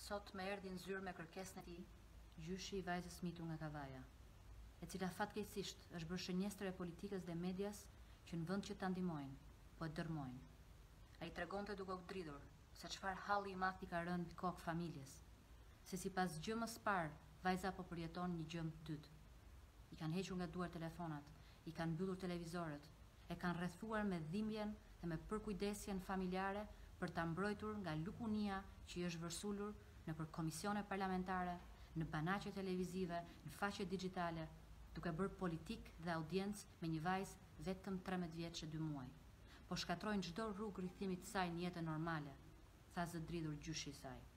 Sot më erdhi në zyrë me kërkesën e tij, gjyshi i vajzës mitur nga Kavaja, e cila fatkeqësisht është bërë shënjestër e politikës dhe medias që në vend që ta ndihmojnë, po e dërmojnë. Ai tregonte duke u dridhur se çfarë halli i madh i ka rënë në kokë familjes, se sipas gjymës parë vajza po përjeton një gjymë dytë. I kanë hequr nga duar telefonat, i kanë mbyllur televizorët, e kanë rrethuar me dhimbjen dhe me përkujdesjen familjare për ta mbrojtur nga lukunia që i është vërsulur nëpër komisione parlamentare, në banaqe televizive, në faqe digjitale, duke bërë politik dhe audiencë me një vajzë vetëm 13 vjeç e 2 muaj. Po shkatrojnë çdo rrugë rrithimit të saj në jetën normale, tha zë dridhur gjyshi i saj.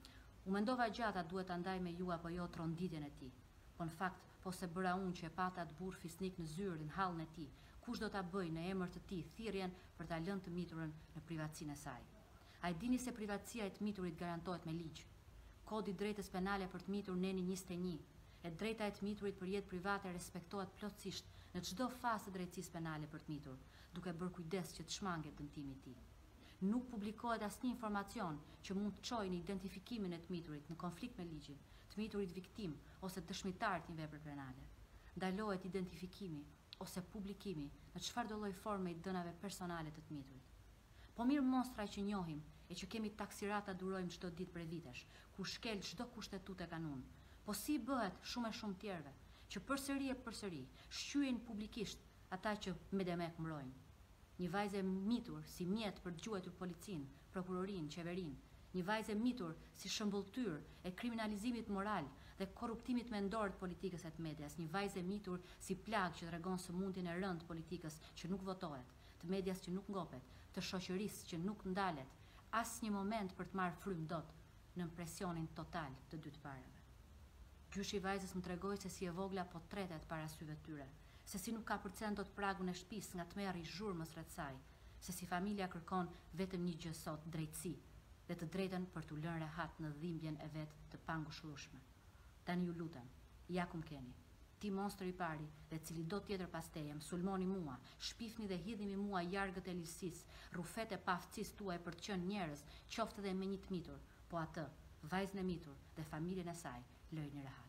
U mendova gjatë a duhet ta ndaj me ju apo jo tronditjen e tij. Po në fakt, po se bëra unë që e pata atë burr fisnik në zyrën, hallën e tij, kush do ta bëj në emër të tij thirrjen për ta lënë të miturën në privatësinë e saj. A e dini se privatësia e të miturit garantohet me ligj? Kodi i drejtës penale për të mitur neni 21, e drejta e të miturit për jetë private respektohet plotësisht në çdo fazë të drejtësisë penale për të mitur, duke bërë kujdes që të shmanget dëmtimi i tij. Nuk publikohet asnjë informacion që mund të çojë në identifikimin e të miturit në konflikt me ligjin, të miturit viktim ose dëshmitar të një vepre penale. Ndalohet identifikimi ose publikimi në çfarëdo lloj forme i dënave personale të të miturit. Po mirë mostra që njohim e që kemi taksirata durojmë çdo ditë për vitesh, ku shkel çdo kushtetut e kanun. Po si bëhet shumë e shumë tjerëve, që përsëri e përsëri shqyen publikisht ata që me demek mbrojnë. Një vajzë e mitur si mjet për të gjuajtur policinë, prokurorinë, qeverinë, një vajzë e mitur si shëmbulltyr e kriminalizimit moral dhe korruptimit mendor të politikës e të medias, një vajzë e mitur si plag që tregon sëmundjen e rëndë të politikës që nuk votohet, të medias që nuk ngopet, të shoqërisë që nuk ndalet asnjë moment për të marrë frymë dot në presionin total të dy të parave. Gjyshi i vajzës më tregoi se si e vogla po tretet para syve tyre, se si nuk ka përcen dot pragun e shtëpisë nga të merri zhurmës rreth saj, se si familja kërkon vetëm një gjë sot, drejtësi, dhe të drejtën për t'u lënë rehat në dhimbjen e vet të pangushëllueshme. Tani ju lutem, ja kum keni. Ti monstri i pari dhe cili do tjetër pas teje, më sulmoni mua, shpifni dhe hidhni mua jargët e lirsisë, rrufet e paaftësisë tuaj për të qenë njerëz, qoftë edhe me një të mitur, po atë, vajzën e mitur dhe familjen e saj, lërini rehat.